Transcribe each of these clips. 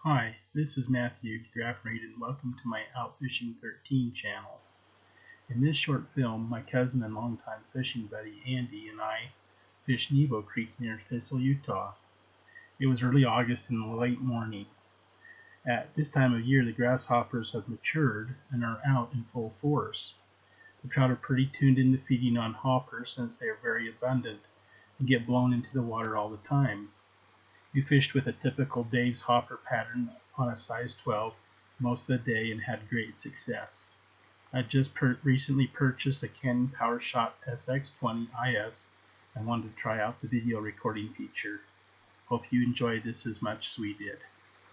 Hi, this is Matthew Graffreed and welcome to my Out Fishing 13 channel. In this short film, my cousin and longtime fishing buddy Andy and I fished Nebo Creek near Thistle, Utah. It was early August in the late morning. At this time of year, the grasshoppers have matured and are out in full force. The trout are pretty tuned into feeding on hoppers since they are very abundant and get blown into the water all the time. We fished with a typical Dave's hopper pattern on a size 12 most of the day and had great success. I just recently purchased a Canon Powershot SX20 IS and wanted to try out the video recording feature. Hope you enjoyed this as much as we did.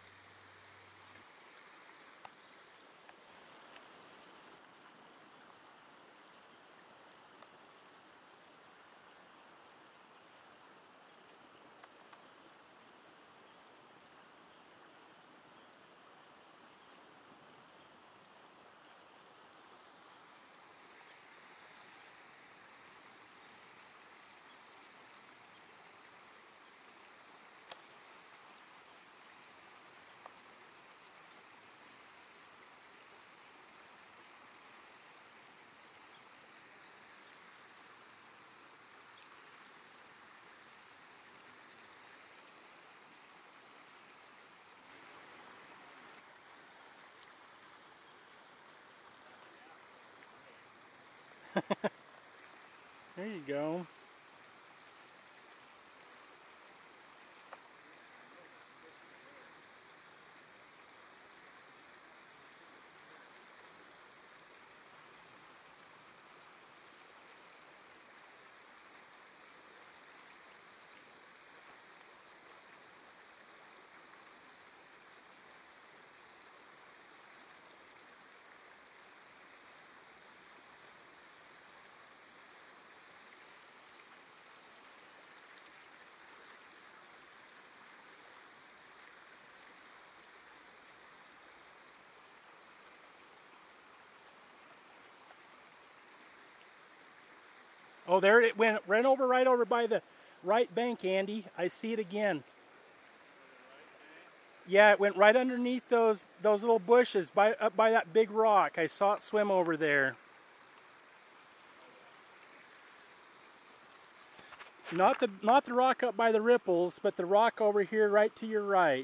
There you go. Oh, there it went. Ran over right over by the right bank, Andy. I see it again. Yeah, it went right underneath those little bushes up by that big rock. I saw it swim over there. Not the rock up by the ripples, but the rock over here right to your right.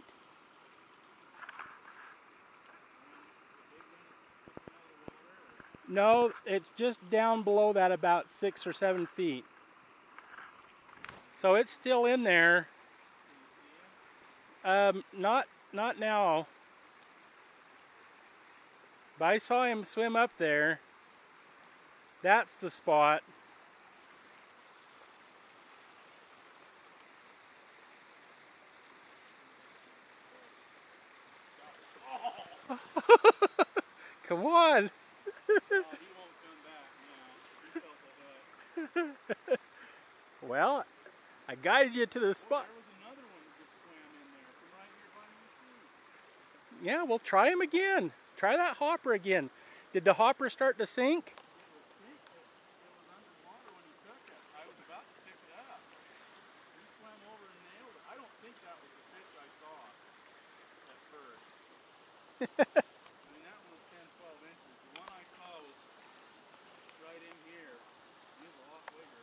No, it's just down below that about 6 or 7 feet. So it's still in there. Not now. But I saw him swim up there. That's the spot. Come on. Well, I guided you to the spot. There was another one that just swam in there from right here by my feet. Yeah, we'll try him again. Try that hopper again. Did the hopper start to sink? It was underwater when he took it. I was about to pick it up. He swam over and nailed it. I don't think that was the fish I saw at first. I mean, that one was 10, 12 inches. The one I saw was right in here. He was a lot bigger.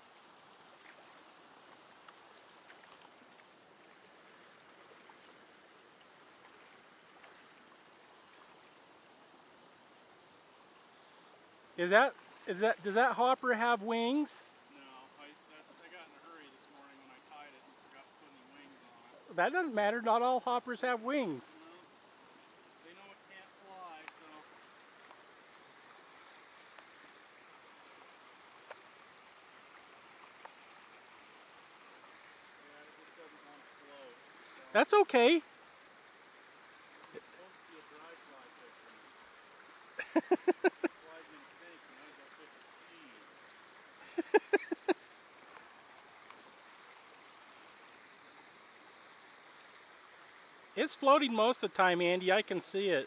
Does that hopper have wings? No, I got in a hurry this morning when I tied it and forgot to put any wings on it. That doesn't matter. Not all hoppers have wings. No, they know it can't fly, so. Yeah, it just doesn't want to float. So. That's okay. It's supposed to be a dry fly fishing. Flies in sink and I go fish with speed. It's floating most of the time, Andy. I can see it.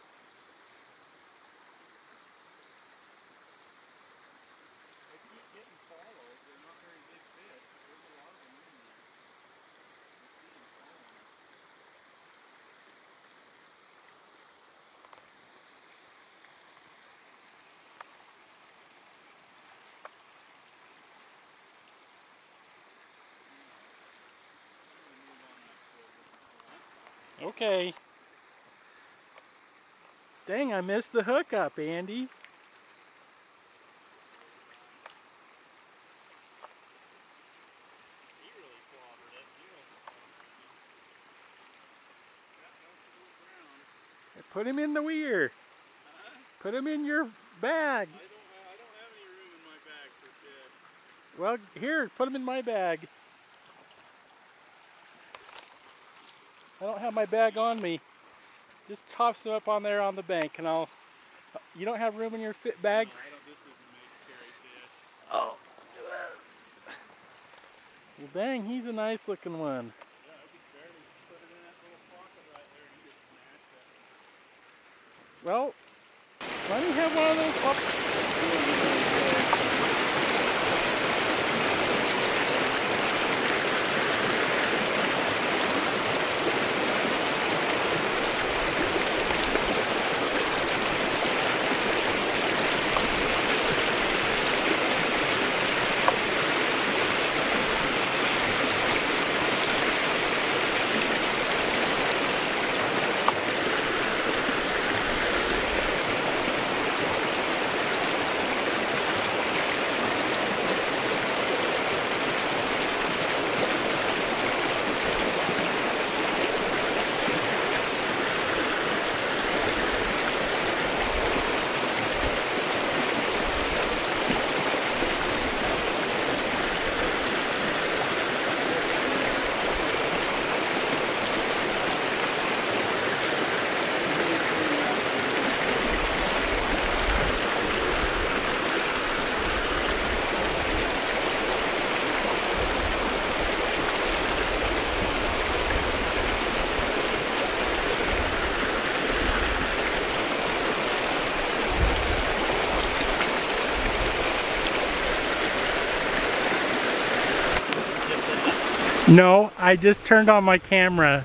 I keep getting follows. They're not very big fish, but there's a lot of them in there. I see them following. Okay. Dang, I missed the hookup, Andy. He really clobbered it. Put him in the weir. Huh? Put him in your bag. I don't have any room in my bag for fish. Well, here, put him in my bag. I don't have my bag on me. Just toss him up on there on the bank, and I'll. You don't have room in your bag? No, I don't. This isn't made to carry fish. Oh. Well, dang, he's a nice looking one. Yeah, I could barely put it in that little pocket right there, and he just snatched it. Well, why don't you have one of those up? No, I just turned on my camera.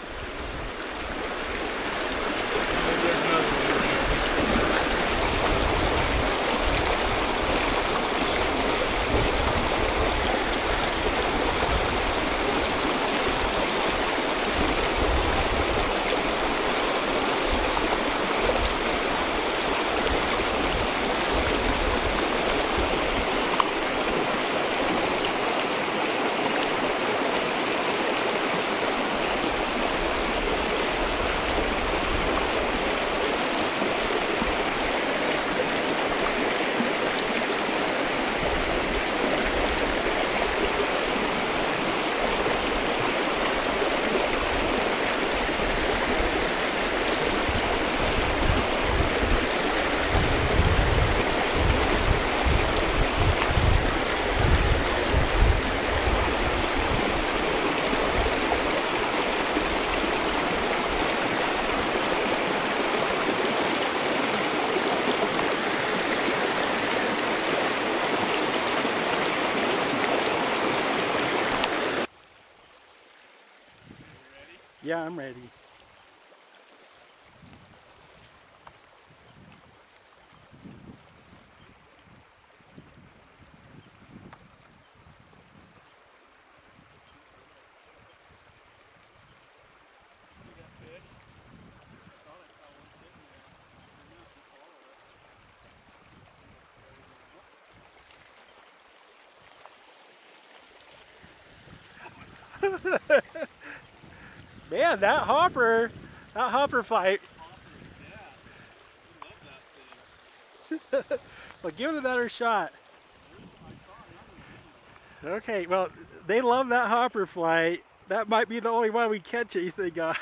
Yeah, I'm ready. Man, that hopper fight. Well, give it another shot. Okay, well, they love that hopper flight. That might be the only one we catch anything on.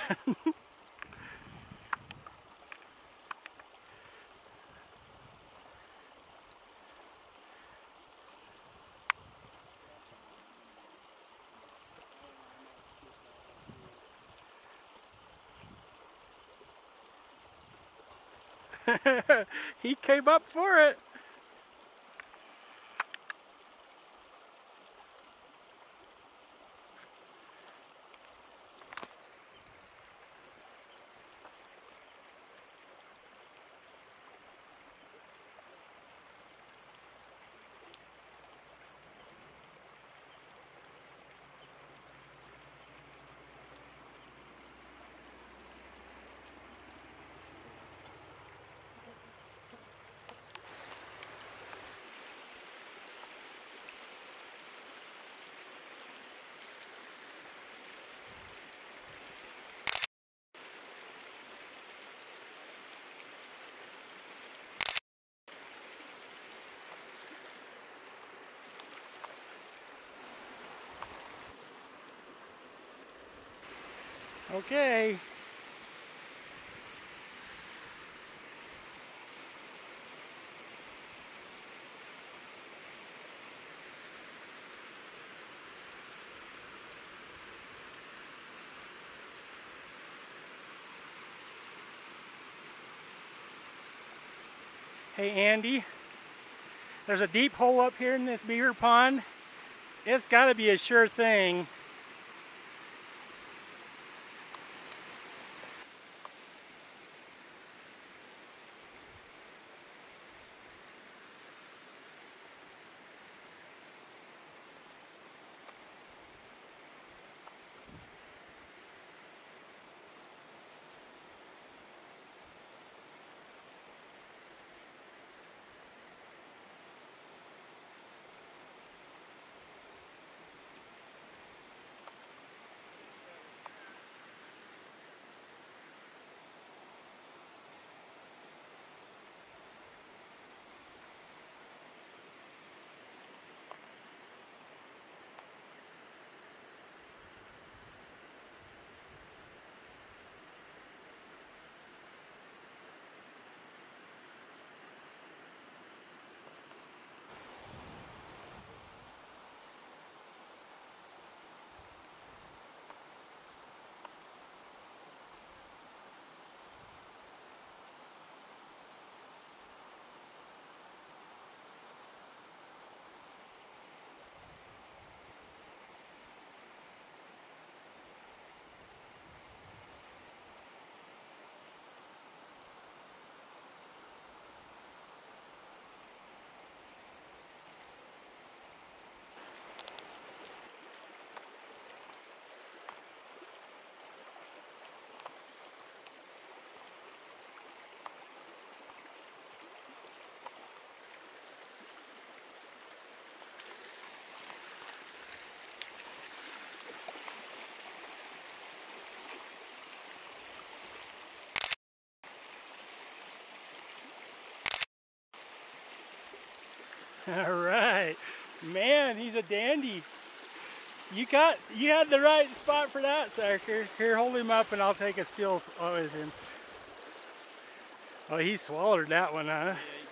He came up for it. Okay. Hey Andy, there's a deep hole up here in this beaver pond. It's got to be a sure thing. All right, man, he's a dandy. You had the right spot for that sucker. Here, hold him up and I'll take a still with him. Oh, he swallowed that one, huh? Yeah, he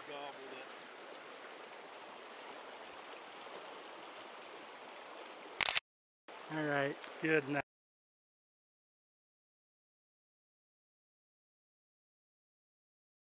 gobbled it. All right, good night.